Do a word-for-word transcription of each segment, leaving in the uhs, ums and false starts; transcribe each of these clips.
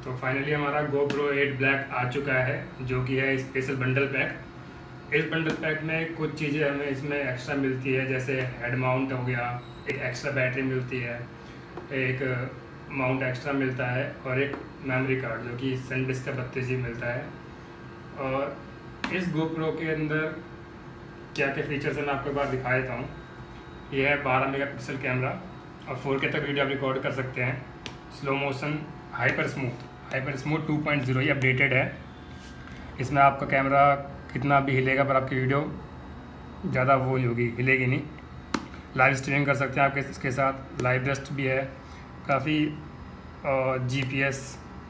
तो फाइनली हमारा GoPro eight black आ चुका है, जो कि है स्पेशल बंडल पैक। इस बंडल पैक में कुछ चीज़ें हमें इसमें एक्स्ट्रा मिलती है, जैसे हेड माउंट हो गया, एक एक्स्ट्रा बैटरी मिलती है, एक माउंट एक्स्ट्रा मिलता है और एक मेमोरी कार्ड जो कि सैनडिस्क का बत्तीस जी मिलता है। और इस GoPro के अंदर क्या क्या फीचर्स हैं मैं आपको एक बार दिखा देता हूँ। ये है बारह मेगापिक्सल कैमरा और फोर के तक वीडियो आप रिकॉर्ड कर सकते हैं। Slow motion, hyper smooth hyper smooth two point zero ये अपडेटेड है। इसमें आपका कैमरा कितना भी हिलेगा पर आपकी वीडियो ज़्यादा वो नहीं होगी, हिलेगी नहीं। लाइव स्ट्रीमिंग कर सकते हैं आपके इसके साथ, लाइव रेस्ट भी है काफ़ी, और जीपीएस।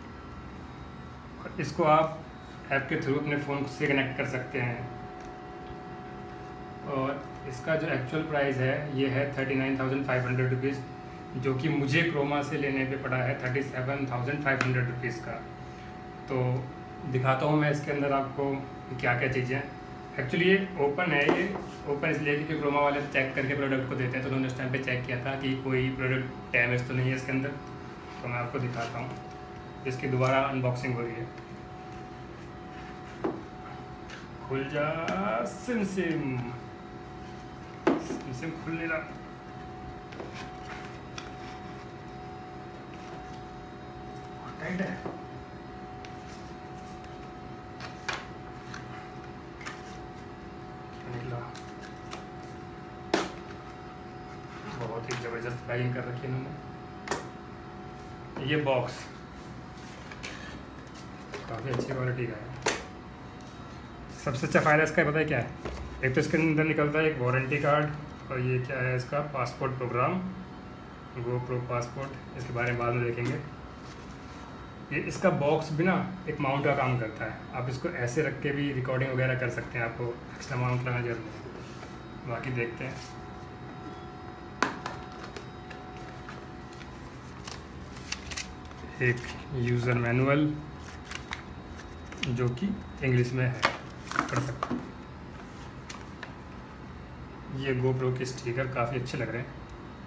इसको आप ऐप के थ्रू अपने फ़ोन से कनेक्ट कर सकते हैं। और इसका जो एक्चुअल प्राइस है ये है thirty nine thousand five hundred rupees, जो कि मुझे क्रोमा से लेने पे पड़ा है thirty seven thousand five hundred rupees का। तो दिखाता हूँ मैं इसके अंदर आपको क्या क्या चीज़ें हैं। एक्चुअली ये ओपन है, ये ओपन इसलिए क्योंकि क्रोमा वाले चेक करके प्रोडक्ट को देते हैं, तो उन्होंने उस टाइम पे चेक किया था कि कोई प्रोडक्ट डैमेज तो नहीं है इसके अंदर। तो मैं आपको दिखाता हूँ, इसकी दोबारा अनबॉक्सिंग हो रही है। खुल जा सिम सिम सिम सिम खुल नहीं रहा। टाइट है। निकला, बहुत ही ज़बरदस्त पैकिंग कर रखी है इन्होंने। ये बॉक्स काफ़ी अच्छी क्वालिटी का है। सबसे अच्छा फ़ायदा इसका पता है क्या है? एक तो इसके अंदर निकलता है एक वारंटी कार्ड, और ये क्या है इसका पासपोर्ट प्रोग्राम, GoPro पासपोर्ट। इसके बारे में बाद में देखेंगे। ये इसका बॉक्स भी ना एक माउंट का काम करता है। आप इसको ऐसे रख के भी रिकॉर्डिंग वगैरह कर सकते हैं, आपको एक्स्ट्रा माउंट लगाना जरूरत नहीं। बाकी देखते हैं। एक यूज़र मैनुअल जो कि इंग्लिश में है, पढ़ सकते हैं। ये GoPro के स्टिकर काफ़ी अच्छे लग रहे हैं।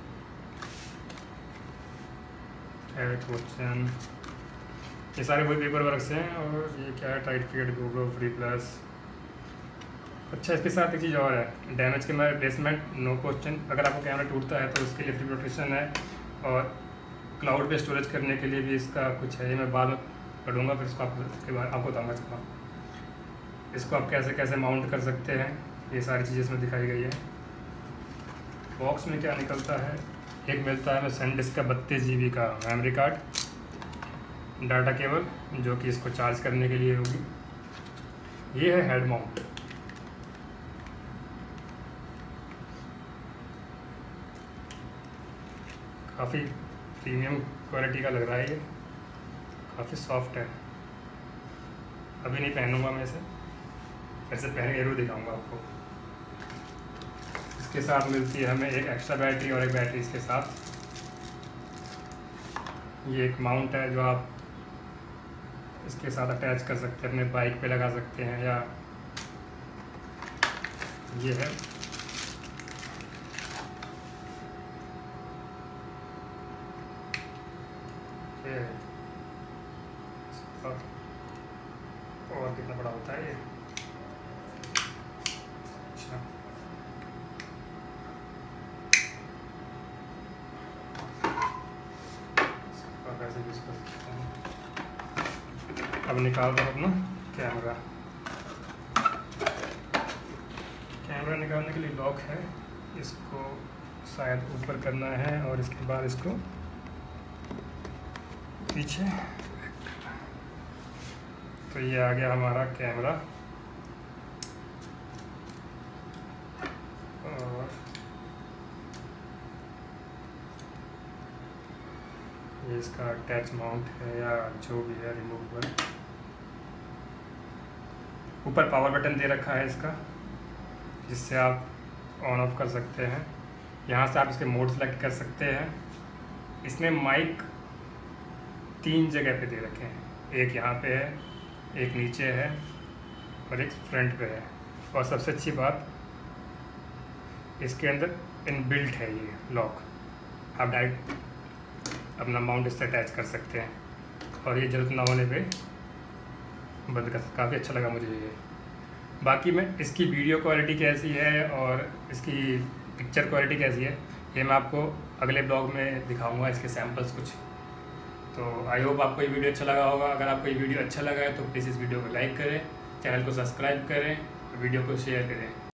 क्वेश्चन, ये सारे वही पेपर वर्क हैं। और ये क्या है? Tight fit GoPro free plus. अच्छा, इसके साथ एक चीज़ और है, डैमेज के मेरे रिप्लेसमेंट नो क्वेश्चन। अगर आपको कैमरा टूटता है तो उसके लिए फ्री प्रोटेक्शन है, और क्लाउड पे स्टोरेज करने के लिए भी इसका कुछ है। ये मैं बाद में पढ़ूंगा, फिर इसको आपको इसके बाद आपको बताऊँगा इसका इसको आप कैसे कैसे माउंट कर सकते हैं। ये सारी चीज़ें इसमें दिखाई गई है। बॉक्स में क्या निकलता है? एक मिलता है सैनडिस्क का बत्तीस जी बी का मेमोरी कार्ड, डाटा केबल जो कि इसको चार्ज करने के लिए होगी। ये है हेड माउंट। काफ़ी प्रीमियम क्वालिटी का लग रहा है, ये काफ़ी सॉफ्ट है। अभी नहीं पहनूंगा मैं इसे, ऐसे पहन के जरूर दिखाऊंगा आपको। इसके साथ मिलती है हमें एक एक्स्ट्रा बैटरी और एक बैटरी इसके साथ। ये एक माउंट है जो आप इसके साथ अटैच कर सकते हैं, अपने बाइक पे लगा सकते हैं, या ये है ये और कितना बड़ा होता है ये? अच्छा, कैसे यूज कर सकते हैं। अब निकालता हूँ अपना कैमरा। कैमरा निकालने के लिए लॉक है, इसको शायद ऊपर करना है और इसके बाद इसको पीछे। तो ये आ गया हमारा कैमरा, और ये इसका अटैच माउंट है या जो भी है, रिमूवेबल। ऊपर पावर बटन दे रखा है इसका, जिससे आप ऑन ऑफ कर सकते हैं। यहाँ से आप इसके मोड सेलेक्ट कर सकते हैं। इसमें माइक तीन जगह पे दे रखे हैं, एक यहाँ पे है, एक नीचे है और एक फ्रंट पे है। और सबसे अच्छी बात, इसके अंदर इनबिल्ट है ये लॉक। आप डायरेक्ट अपना माउंट इससे अटैच कर सकते हैं। और ये ज़रूरत ना होने पे बंद कर, काफ़ी अच्छा लगा मुझे ये। बाकी मैं इसकी वीडियो क्वालिटी कैसी है और इसकी पिक्चर क्वालिटी कैसी है ये मैं आपको अगले ब्लॉग में दिखाऊंगा, इसके सैम्पल्स कुछ। तो आई होप आपको ये वीडियो अच्छा लगा होगा। अगर आपको ये वीडियो अच्छा लगा है तो प्लीज़ इस वीडियो को लाइक करें, चैनल को सब्सक्राइब करें, वीडियो को शेयर करें।